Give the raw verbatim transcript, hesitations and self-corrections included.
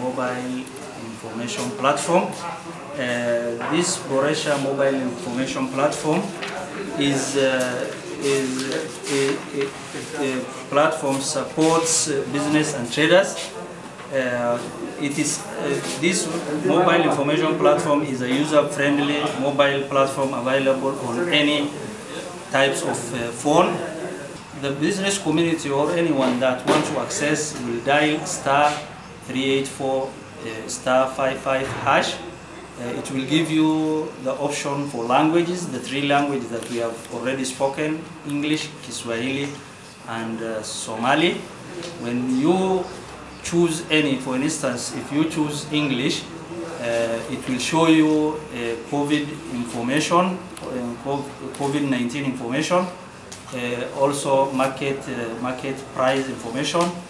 mobile information platform. Uh, this Boresha mobile information platform is, uh, is a, a, a platform supports business and traders. Uh, it is uh, this mobile information platform is a user-friendly mobile platform available on any types of uh, phone. The business community or anyone that wants to access will dial star three eight four uh, star five five hash. Uh, it will give you the option for languages, the three languages that we have already spoken: English, Kiswahili, and uh, Somali. When you choose any, for instance, if you choose English, uh, it will show you uh, COVID information, uh, COVID nineteen information, uh, also market uh, market price information.